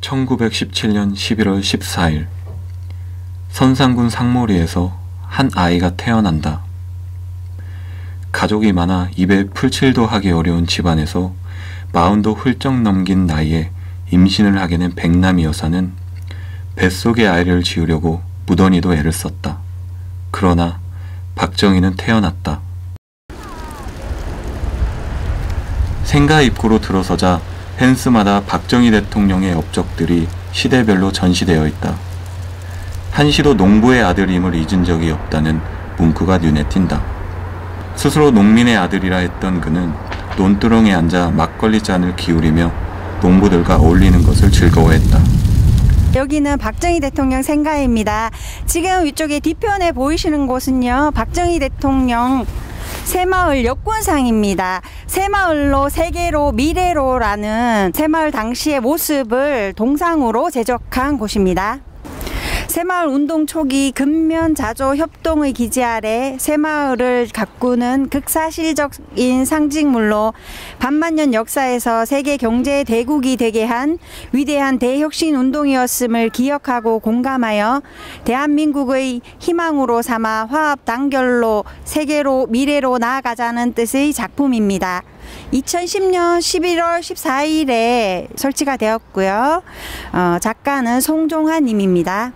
1917년 11월 14일 선산군 상모리에서 한 아이가 태어난다. 가족이 많아 입에 풀칠도 하기 어려운 집안에서 40도 훌쩍 넘긴 나이에 임신을 하게 된 백남이 여사는 뱃속에 아이를 지우려고 무던히도 애를 썼다. 그러나 박정희는 태어났다. 생가 입구로 들어서자 펜스마다 박정희 대통령의 업적들이 시대별로 전시되어 있다. 한시도 농부의 아들임을 잊은 적이 없다는 문구가 눈에 띈다. 스스로 농민의 아들이라 했던 그는 논두렁에 앉아 막걸리 잔을 기울이며 농부들과 어울리는 것을 즐거워했다. 여기는 박정희 대통령 생가입니다. 지금 위쪽에 뒤편에 보이시는 곳은요, 박정희 대통령 새마을 역군상입니다. 새마을로 세계로 미래로라는 새마을 당시의 모습을 동상으로 제작한 곳입니다. 새마을 운동 초기 근면자조 협동의 기지 아래 새마을을 가꾸는 극사실적인 상징물로 반만년 역사에서 세계 경제 대국이 되게 한 위대한 대혁신 운동이었음을 기억하고 공감하여 대한민국의 희망으로 삼아 화합 단결로 세계로 미래로 나아가자는 뜻의 작품입니다. 2010년 11월 14일에 설치가 되었고요. 작가는 송종환 님입니다.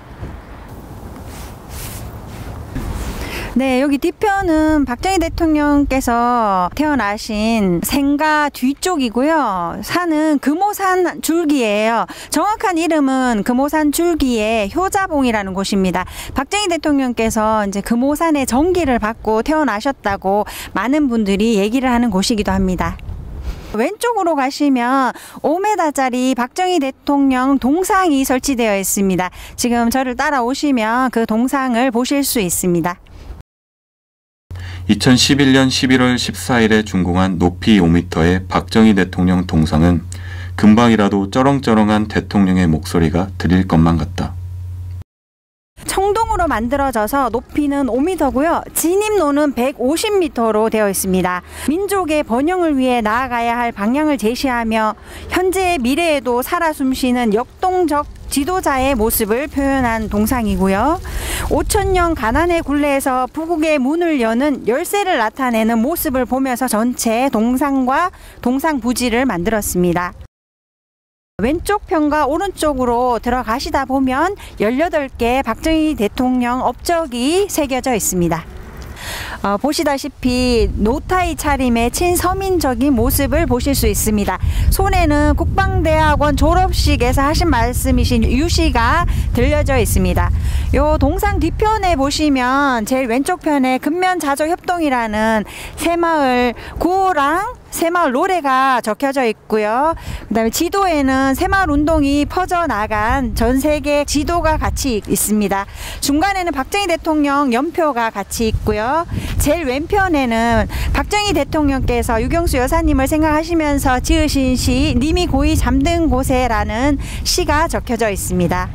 네, 여기 뒤편은 박정희 대통령께서 태어나신 생가 뒤쪽이고요. 산은 금오산 줄기예요. 정확한 이름은 금오산 줄기의 효자봉이라는 곳입니다. 박정희 대통령께서 이제 금오산의 전기를 받고 태어나셨다고 많은 분들이 얘기를 하는 곳이기도 합니다. 왼쪽으로 가시면 5m짜리 박정희 대통령 동상이 설치되어 있습니다. 지금 저를 따라오시면 그 동상을 보실 수 있습니다. 2011년 11월 14일에 준공한 높이 5m의 박정희 대통령 동상은 금방이라도 쩌렁쩌렁한 대통령의 목소리가 들릴 것만 같다. 청동으로 만들어져서 높이는 5m고요. 진입로는 150m로 되어 있습니다. 민족의 번영을 위해 나아가야 할 방향을 제시하며 현재의 미래에도 살아 숨쉬는 역동적 지도자의 모습을 표현한 동상이고요. 5천년 가난의 굴레에서 부국의 문을 여는 열쇠를 나타내는 모습을 보면서 전체 동상과 동상 부지를 만들었습니다. 왼쪽 편과 오른쪽으로 들어가시다 보면 18개 박정희 대통령 업적이 새겨져 있습니다. 보시다시피 노타이 차림의 친서민적인 모습을 보실 수 있습니다. 손에는 국방대학원 졸업식에서 하신 말씀이신 유시가 들려져 있습니다. 요 동상 뒤편에 보시면 제일 왼쪽 편에 근면자조협동이라는 새마을 구호랑 새마을 노래가 적혀져 있고요. 그 다음에 지도에는 새마을 운동이 퍼져나간 전 세계 지도가 같이 있습니다. 중간에는 박정희 대통령 연표가 같이 있고요. 제일 왼편에는 박정희 대통령께서 유경수 여사님을 생각하시면서 지으신 시 님이 고이 잠든 곳에라는 시가 적혀져 있습니다.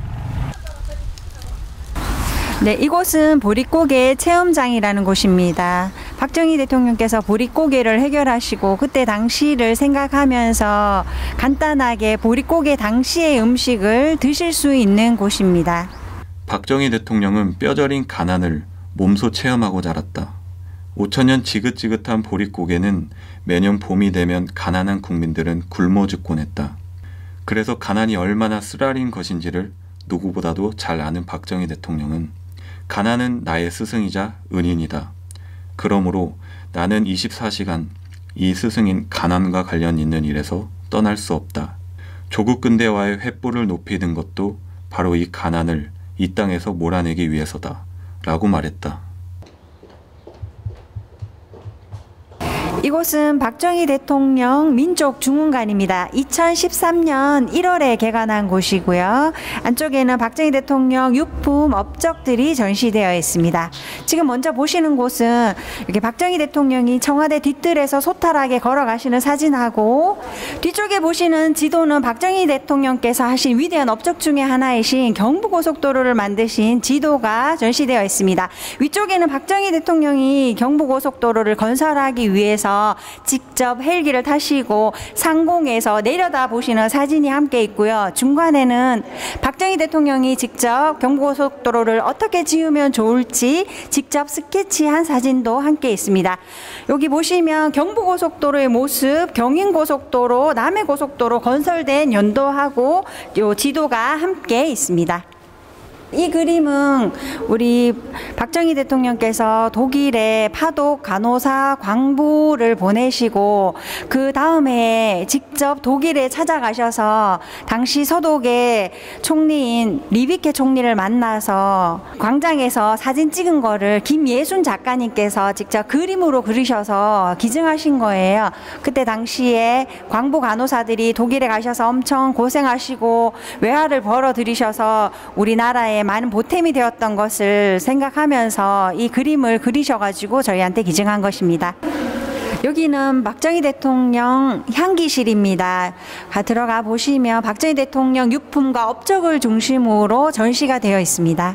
네, 이곳은 보릿고개 체험장이라는 곳입니다. 박정희 대통령께서 보릿고개를 해결하시고 그때 당시를 생각하면서 간단하게 보릿고개 당시의 음식을 드실 수 있는 곳입니다. 박정희 대통령은 뼈저린 가난을 몸소 체험하고 자랐다. 5천년 지긋지긋한 보릿고개는 매년 봄이 되면 가난한 국민들은 굶어 죽곤 했다. 그래서 가난이 얼마나 쓰라린 것인지를 누구보다도 잘 아는 박정희 대통령은 가난은 나의 스승이자 은인이다. 그러므로 나는 24시간 이 스승인 가난과 관련 있는 일에서 떠날 수 없다. 조국 근대화의 횃불을 높이 든 것도 바로 이 가난을 이 땅에서 몰아내기 위해서다. 라고 말했다. 이곳은 박정희 대통령 민족중흥관입니다. 2013년 1월에 개관한 곳이고요. 안쪽에는 박정희 대통령 유품 업적들이 전시되어 있습니다. 지금 먼저 보시는 곳은 이렇게 박정희 대통령이 청와대 뒤뜰에서 소탈하게 걸어가시는 사진하고, 뒤쪽에 보시는 지도는 박정희 대통령께서 하신 위대한 업적 중에 하나이신 경부고속도로를 만드신 지도가 전시되어 있습니다. 위쪽에는 박정희 대통령이 경부고속도로를 건설하기 위해서 대통령께서 직접 헬기를 타시고 상공에서 내려다 보시는 사진이 함께 있고요. 중간에는 박정희 대통령이 직접 경부고속도로를 어떻게 지으면 좋을지 직접 스케치한 사진도 함께 있습니다. 여기 보시면 경부고속도로의 모습, 경인고속도로, 남해고속도로 건설된 연도하고 요 지도가 함께 있습니다. 이 그림은 우리 박정희 대통령께서 독일에 파독 간호사 광부를 보내시고 그 다음에 직접 독일에 찾아가셔서 당시 서독의 총리인 리비케 총리를 만나서 광장에서 사진 찍은 거를 김예순 작가님께서 직접 그림으로 그리셔서 기증하신 거예요. 그때 당시에 광부 간호사들이 독일에 가셔서 엄청 고생하시고 외화를 벌어 들이셔서 우리나라에 많은 보탬이 되었던 것을 생각하면서 이 그림을 그리셔가지고 저희한테 기증한 것입니다. 여기는 박정희 대통령 향기실입니다. 들어가 보시면 박정희 대통령 유품과 업적을 중심으로 전시가 되어 있습니다.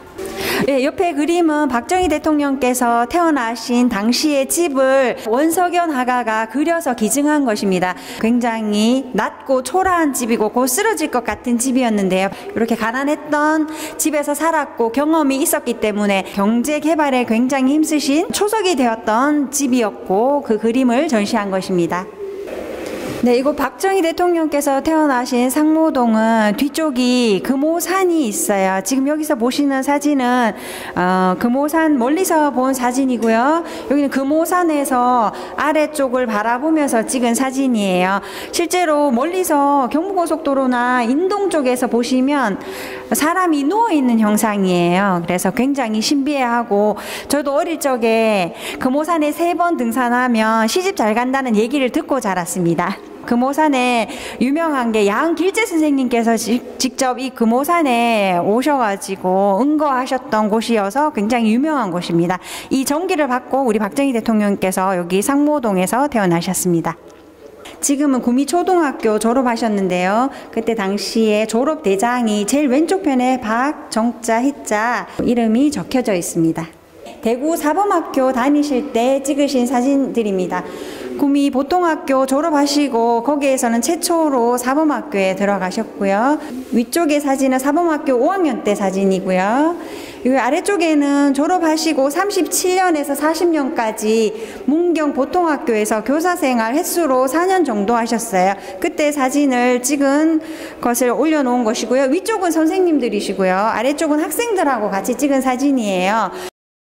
네, 옆에 그림은 박정희 대통령께서 태어나신 당시의 집을 원석연 화가가 그려서 기증한 것입니다. 굉장히 낮고 초라한 집이고 곧 쓰러질 것 같은 집이었는데요. 이렇게 가난했던 집에서 살았고 경험이 있었기 때문에 경제 개발에 굉장히 힘쓰신 초석이 되었던 집이었고 그 그림을 전시한 것입니다. 네, 이곳 박정희 대통령께서 태어나신 상무동은 뒤쪽이 금오산이 있어요. 지금 여기서 보시는 사진은 금오산 멀리서 본 사진이고요. 여기는 금오산에서 아래쪽을 바라보면서 찍은 사진이에요. 실제로 멀리서 경부고속도로나 인동 쪽에서 보시면 사람이 누워있는 형상이에요. 그래서 굉장히 신비해하고 저도 어릴 적에 금오산에 3번 등산하면 시집 잘 간다는 얘기를 듣고 자랐습니다. 금오산에 유명한 게 양길재 선생님께서 직접 이 금오산에 오셔가지고 응거하셨던 곳이어서 굉장히 유명한 곳입니다. 이 전기를 받고 우리 박정희 대통령께서 여기 상무동에서 태어나셨습니다. 지금은 구미초등학교 졸업하셨는데요. 그때 당시에 졸업대장이 제일 왼쪽 편에 박, 정자, 희자 이름이 적혀져 있습니다. 대구 사범학교 다니실 때 찍으신 사진들입니다. 구미 보통학교 졸업하시고 거기에서는 최초로 사범학교에 들어가셨고요. 위쪽의 사진은 사범학교 5학년 때 사진이고요. 이 아래쪽에는 졸업하시고 37년에서 40년까지 문경 보통학교에서 교사생활 횟수로 4년 정도 하셨어요. 그때 사진을 찍은 것을 올려놓은 것이고요. 위쪽은 선생님들이시고요. 아래쪽은 학생들하고 같이 찍은 사진이에요.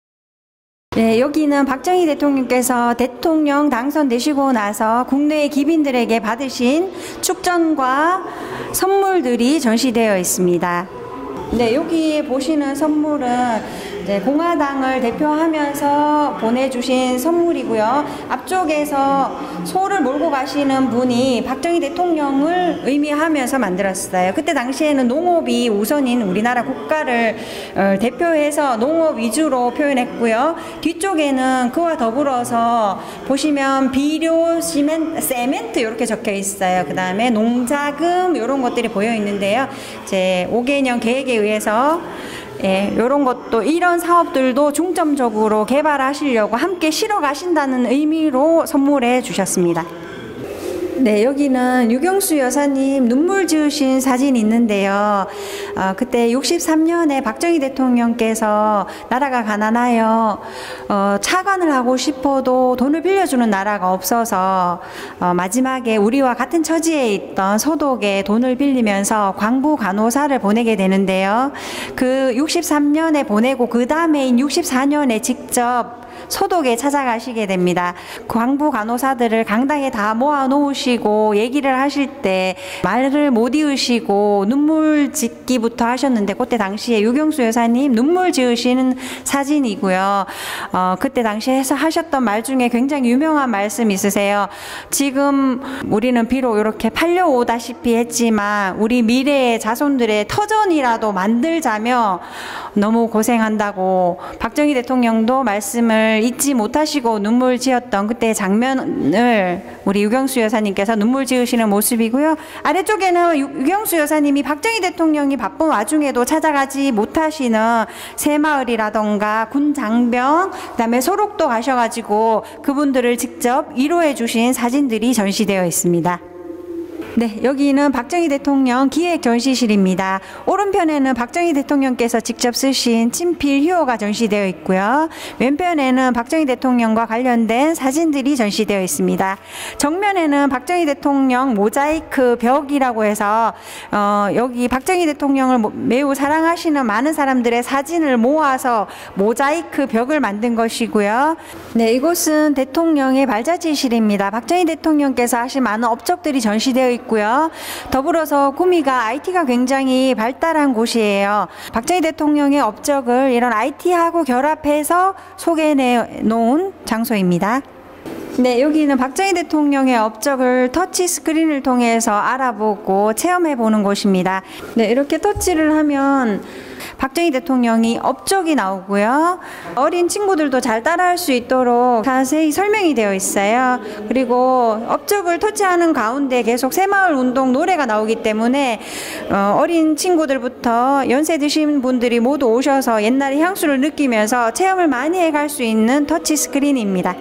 네, 여기는 박정희 대통령께서 대통령 당선되시고 나서 국내 기빈들에게 받으신 축전과 선물들이 전시되어 있습니다. 네, 여기 보시는 선물은 공화당을 대표하면서 보내주신 선물이고요. 앞쪽에서 소를 몰고 가시는 분이 박정희 대통령을 의미하면서 만들었어요. 그때 당시에는 농업이 우선인 우리나라 국가를 대표해서 농업 위주로 표현했고요. 뒤쪽에는 그와 더불어서 보시면 비료, 세멘트 이렇게 적혀 있어요. 그 다음에 농자금 이런 것들이 보여 있는데요. 제 5개년 계획에 의해서 이런 것도 이런 사업들도 중점적으로 개발하시려고 함께 실어 가신다는 의미로 선물해 주셨습니다. 네, 여기는 유경수 여사님 눈물 지으신 사진이 있는데요. 그때 63년에 박정희 대통령께서 나라가 가난하여 차관을 하고 싶어도 돈을 빌려주는 나라가 없어서 마지막에 우리와 같은 처지에 있던 서독에 돈을 빌리면서 광부 간호사를 보내게 되는데요. 그 63년에 보내고 그 다음에인 64년에 직접 소독에 찾아가시게 됩니다. 광부 간호사들을 강당에 다 모아 놓으시고 얘기를 하실 때 말을 못 이으시고 눈물 짓기부터 하셨는데 그때 당시에 유경수 여사님 눈물 지으시는 사진이고요. 그때 당시에 하셨던 말 중에 굉장히 유명한 말씀 있으세요. 지금 우리는 비록 이렇게 팔려오다시피 했지만 우리 미래의 자손들의 터전이라도 만들자며 너무 고생한다고 박정희 대통령도 말씀을 장면을 잊지 못하시고 눈물 지었던 그때 장면을 우리 유경수 여사님께서 눈물 지으시는 모습이고요. 아래쪽에는 유경수 여사님이 박정희 대통령이 바쁜 와중에도 찾아가지 못하시는 새마을이라던가 군 장병, 그다음에 소록도 가셔가지고 그분들을 직접 위로해 주신 사진들이 전시되어 있습니다. 네, 여기는 박정희 대통령 기획 전시실입니다. 오른편에는 박정희 대통령께서 직접 쓰신 친필 휴호가 전시되어 있고요. 왼편에는 박정희 대통령과 관련된 사진들이 전시되어 있습니다. 정면에는 박정희 대통령 모자이크 벽이라고 해서 여기 박정희 대통령을 매우 사랑하시는 많은 사람들의 사진을 모아서 모자이크 벽을 만든 것이고요. 네, 이곳은 대통령의 발자취실입니다. 박정희 대통령께서 하신 많은 업적들이 전시되어 있고요. 더불어서 구미가 IT가 굉장히 발달한 곳이에요. 박정희 대통령의 업적을 이런 IT하고 결합해서 소개해 놓은 장소입니다. 네, 여기는 박정희 대통령의 업적을 터치 스크린을 통해서 알아보고 체험해 보는 곳입니다. 네, 이렇게 터치를 하면 박정희 대통령이 업적이 나오고요. 어린 친구들도 잘 따라할 수 있도록 자세히 설명이 되어 있어요. 그리고 업적을 터치하는 가운데 계속 새마을 운동 노래가 나오기 때문에 어린 친구들부터 연세 드신 분들이 모두 오셔서 옛날의 향수를 느끼면서 체험을 많이 해갈 수 있는 터치 스크린입니다.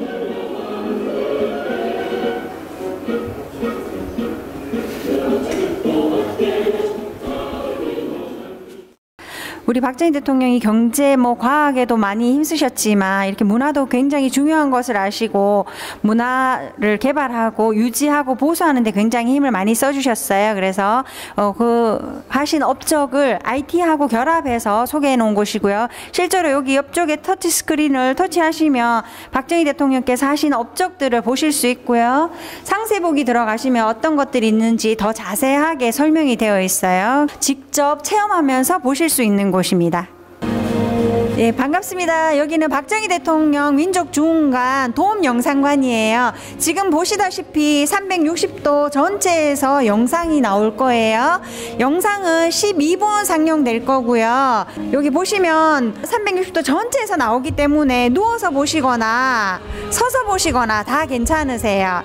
우리 박정희 대통령이 경제 과학에도 많이 힘쓰셨지만 이렇게 문화도 굉장히 중요한 것을 아시고 문화를 개발하고 유지하고 보수하는 데 굉장히 힘을 많이 써주셨어요. 그래서 그 하신 업적을 IT하고 결합해서 소개해 놓은 곳이고요. 실제로 여기 옆쪽에 터치 스크린을 터치하시면 박정희 대통령께서 하신 업적들을 보실 수 있고요. 상세보기 들어가시면 어떤 것들이 있는지 더 자세하게 설명이 되어 있어요. 직접 체험하면서 보실 수 있는 곳입니다. 예, 반갑습니다. 여기는 박정희 대통령 민족중흥관 도움영상관이에요. 지금 보시다시피 360도 전체에서 영상이 나올 거예요. 영상은 12분 상영될 거고요. 여기 보시면 360도 전체에서 나오기 때문에 누워서 보시거나 서서 보시거나 다 괜찮으세요.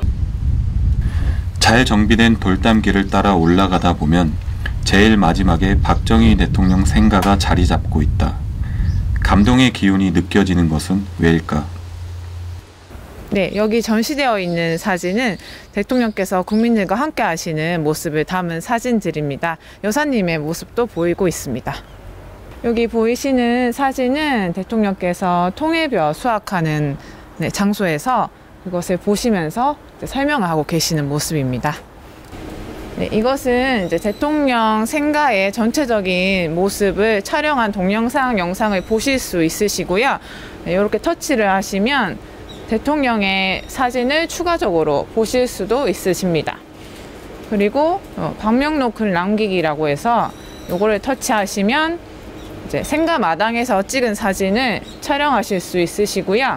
잘 정비된 돌담길을 따라 올라가다 보면 제일 마지막에 박정희 대통령 생가가 자리 잡고 있다. 감동의 기운이 느껴지는 것은 왜일까? 네, 여기 전시되어 있는 사진은 대통령께서 국민들과 함께 하시는 모습을 담은 사진들입니다. 여사님의 모습도 보이고 있습니다. 여기 보이시는 사진은 대통령께서 통일벼 수확하는 장소에서 그것을 보시면서 설명을 하고 계시는 모습입니다. 네, 이것은 이제 대통령 생가의 전체적인 모습을 촬영한 동영상 영상을 보실 수 있으시고요. 네, 이렇게 터치를 하시면 대통령의 사진을 추가적으로 보실 수도 있으십니다. 그리고 방명록 글 남기기라고 해서 이거를 터치하시면 이제 생가 마당에서 찍은 사진을 촬영하실 수 있으시고요.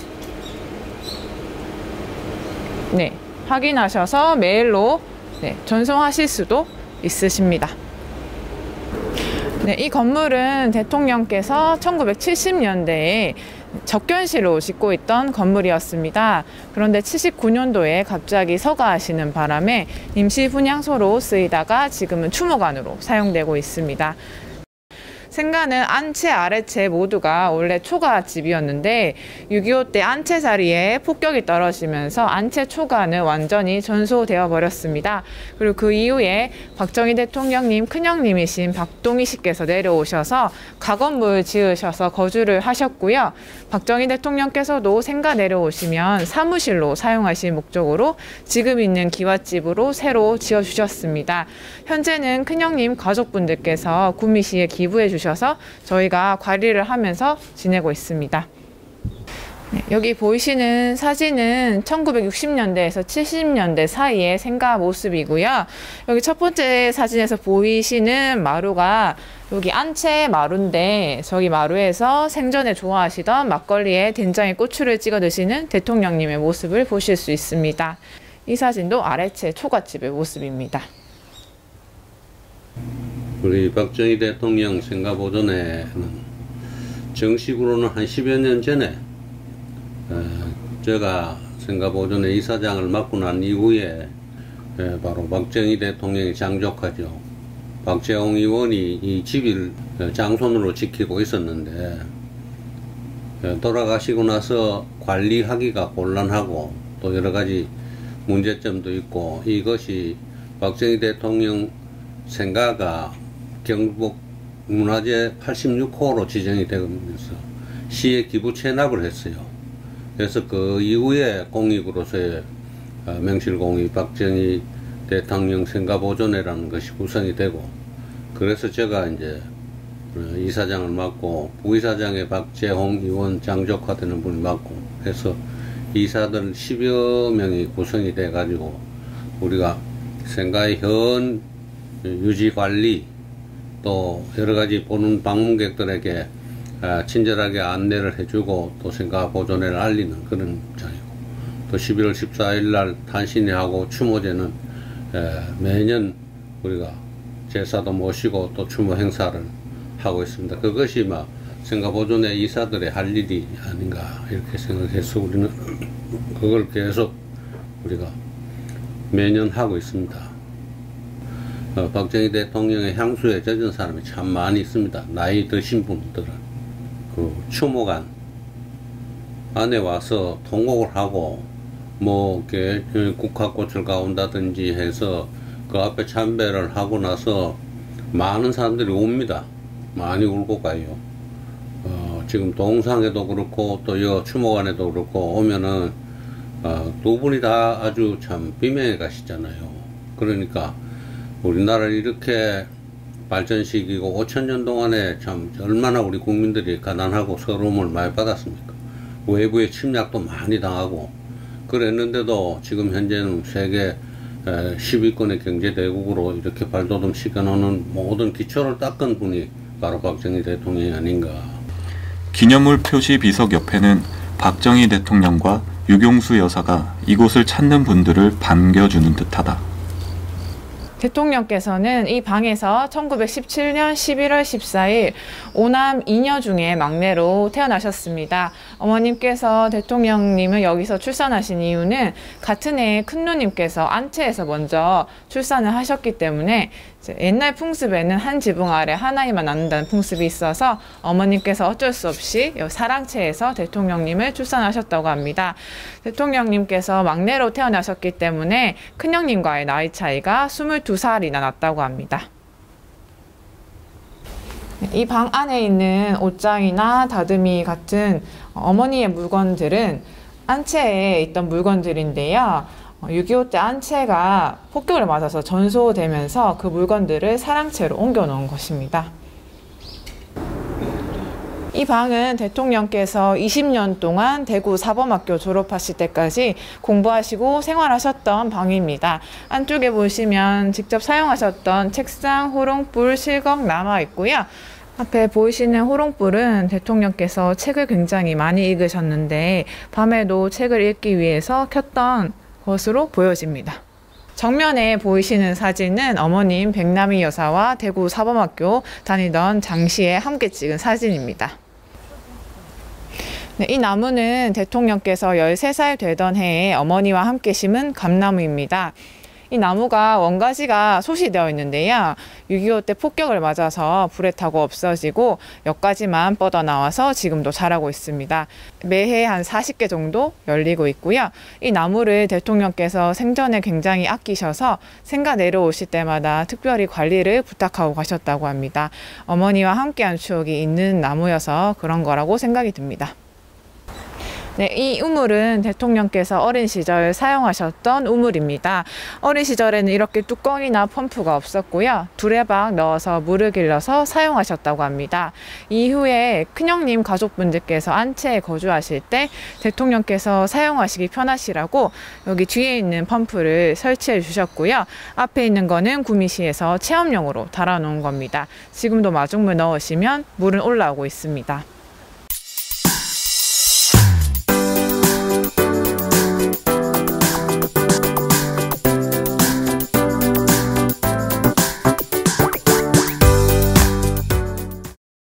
네, 확인하셔서 메일로 전송하실 수도 있으십니다. 네, 이 건물은 대통령께서 1970년대에 접견실로 짓고 있던 건물이었습니다. 그런데 79년도에 갑자기 서가하시는 바람에 임시 분향소로 쓰이다가 지금은 추모관으로 사용되고 있습니다. 생가는 안채, 아래채 모두가 원래 초가집이었는데 6.25 때 안채 자리에 폭격이 떨어지면서 안채 초가는 완전히 전소되어 버렸습니다. 그리고 그 이후에 박정희 대통령님 큰형님이신 박동희 씨께서 내려오셔서 가건물 지으셔서 거주를 하셨고요. 박정희 대통령께서도 생가 내려오시면 사무실로 사용하실 목적으로 지금 있는 기와집으로 새로 지어주셨습니다. 현재는 큰형님 가족분들께서 구미시에 기부해 주셔서 저희가 관리를 하면서 지내고 있습니다. 네, 여기 보이시는 사진은 1960년대에서 70년대 사이의 생가 모습이고요. 여기 첫 번째 사진에서 보이시는 마루가 여기 안채 마루인데 저기 마루에서 생전에 좋아하시던 막걸리에 된장에 고추를 찍어 드시는 대통령님의 모습을 보실 수 있습니다. 이 사진도 아래채 초가집의 모습입니다. 우리 박정희 대통령 생가 보존회는 정식으로는 한 10여 년 전에 제가 생가보존의 이사장을 맡고 난 이후에 바로 박정희 대통령의 장조카죠. 박재홍 의원이 이 집을 장손으로 지키고 있었는데 돌아가시고 나서 관리하기가 곤란하고 또 여러 가지 문제점도 있고, 이것이 박정희 대통령 생가가 경북 문화재 86호로 지정이 되면서 시에 기부 체납을 했어요. 그래서 그 이후에 공익으로서의 명실공히 박정희 대통령 생가보존회라는 것이 구성이 되고, 그래서 제가 이제 이사장을 맡고 부이사장에 박재홍 의원 장조카 되는 분이 맡고 해서 이사들 10여 명이 구성이 돼 가지고 우리가 생가의 현 유지 관리 또 여러 가지 보는 방문객들에게 친절하게 안내를 해주고 또 생가 보존회를 알리는 그런 입장이고, 또 11월 14일 날 탄신회하고 추모제는 매년 우리가 제사도 모시고 또 추모 행사를 하고 있습니다. 그것이 막 생가보존회 이사들의 할 일이 아닌가 이렇게 생각해서 우리는 그걸 계속 우리가 매년 하고 있습니다. 박정희 대통령의 향수에 젖은 사람이 참 많이 있습니다. 나이 드신 분들은 그 추모관 안에 와서 통곡을 하고 뭐 이렇게 국화꽃을 가온다든지 해서 그 앞에 참배를 하고 나서 많은 사람들이 옵니다. 많이 울고 가요. 지금 동상에도 그렇고 또 여 추모관에도 그렇고 오면은 두 분이 다 아주 참 비명에 가시잖아요. 그러니까 우리나라를 이렇게 발전시키고 5,000년 동안에 참 얼마나 우리 국민들이 가난하고 서러움을 많이 받았습니까? 외부의 침략도 많이 당하고 그랬는데도 지금 현재는 세계 10위권의 경제대국으로 이렇게 발돋움 시켜놓는 모든 기초를 닦은 분이 바로 박정희 대통령이 아닌가. 기념물 표시 비석 옆에는 박정희 대통령과 유경수 여사가 이곳을 찾는 분들을 반겨주는 듯하다. 대통령께서는 이 방에서 1917년 11월 14일 5남 2녀 중에 막내로 태어나셨습니다. 어머님께서 대통령님을 여기서 출산하신 이유는 같은 해에 큰누님께서 안채에서 먼저 출산을 하셨기 때문에 옛날 풍습에는 한 지붕 아래 한 아이만 낳는다는 풍습이 있어서 어머님께서 어쩔 수 없이 사랑채에서 대통령님을 출산하셨다고 합니다. 대통령님께서 막내로 태어나셨기 때문에 큰형님과의 나이 차이가 22살이나 났다고 합니다. 이 방 안에 있는 옷장이나 다듬이 같은 어머니의 물건들은 안채에 있던 물건들인데요. 6.25 때 안채가 폭격을 맞아서 전소되면서 그 물건들을 사랑채로 옮겨 놓은 것입니다. 이 방은 대통령께서 20년 동안 대구 사범학교 졸업하실 때까지 공부하시고 생활하셨던 방입니다. 안쪽에 보시면 직접 사용하셨던 책상, 호롱불, 실걱 남아 있고요. 앞에 보이시는 호롱불은 대통령께서 책을 굉장히 많이 읽으셨는데 밤에도 책을 읽기 위해서 켰던 것으로 보여집니다. 정면에 보이시는 사진은 어머님 백남희 여사와 대구 사범학교 다니던 당시에 함께 찍은 사진입니다. 이 나무는 대통령께서 13살 되던 해에 어머니와 함께 심은 감나무입니다. 이 나무가 원가지가 소시되어 있는데요. 6.25 때 폭격을 맞아서 불에 타고 없어지고 몇 가지만 뻗어나와서 지금도 자라고 있습니다. 매해 한 40개 정도 열리고 있고요. 이 나무를 대통령께서 생전에 굉장히 아끼셔서 생가 내려오실 때마다 특별히 관리를 부탁하고 가셨다고 합니다. 어머니와 함께한 추억이 있는 나무여서 그런 거라고 생각이 듭니다. 네, 이 우물은 대통령께서 어린 시절 사용하셨던 우물입니다. 어린 시절에는 이렇게 뚜껑이나 펌프가 없었고요. 두레박 넣어서 물을 길러서 사용하셨다고 합니다. 이후에 큰형님 가족분들께서 안채에 거주하실 때 대통령께서 사용하시기 편하시라고 여기 뒤에 있는 펌프를 설치해 주셨고요. 앞에 있는 거는 구미시에서 체험용으로 달아놓은 겁니다. 지금도 마중물 넣으시면 물은 올라오고 있습니다.